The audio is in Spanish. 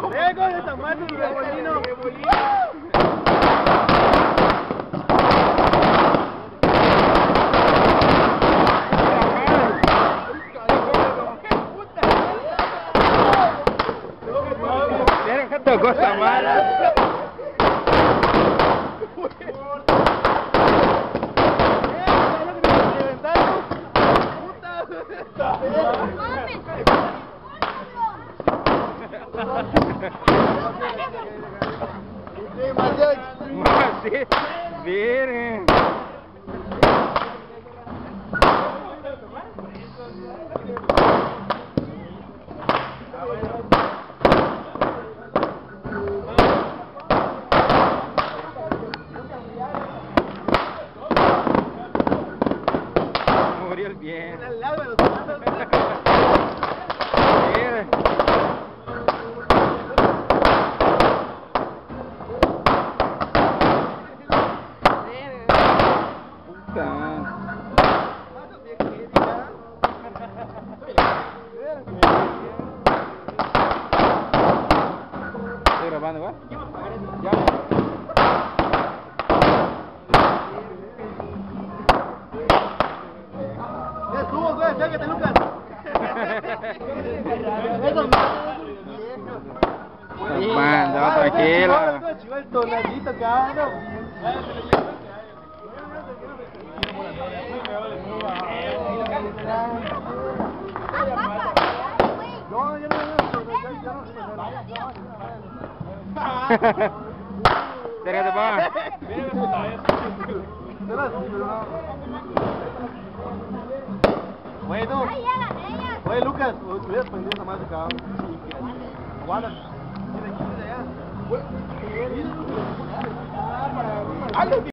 Venga, de tamaño y rebolino. Vieron que tocó esa mala. Sí, miren. Murió el bien. Miren. ¿Estoy grabando igual? Ya. Ya estuvo, güey, sáquete, Lucas. Manda, tranquila. El tonadito acá, ¿no? No, ya no. Cérgate, pa. Bueno. Oye, Lucas, hubieras prendido esa más de acá. Aguanta. Mira, aquí, mira allá.